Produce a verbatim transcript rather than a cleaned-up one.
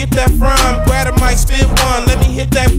get that from? Grab a mic, spit one, let me hit that